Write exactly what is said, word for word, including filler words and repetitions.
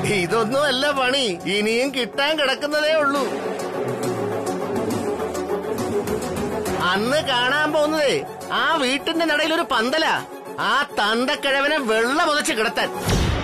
ഇതൊന്നും അല്ല പണി, ഇനിയും കിട്ടാൻ കിടക്കുന്നതേ ഉള്ളൂ. അന്ന് കാണാൻ പോകുന്നതേ ആ വീട്ടിന്റെ നടയിൽ ഒരു പന്തല, ആ തന്തക്കിഴവനെ വെള്ള പുതച്ച് കിടത്താൻ.